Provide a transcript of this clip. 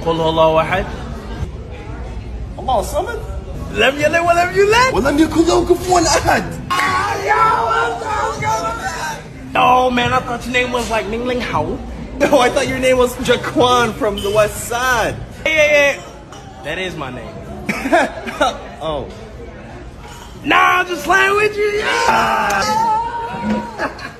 قل هو الله أحد. الله الصمد. لم يلد ولم يولد. ولم يكن له كفوا أحد. Oh man, I thought your name was like Ning Ling Hao. No, I thought your name was Jaquan from the West Side. Hey. That is my name. Oh. Nah, I'm just playing with you. Yeah.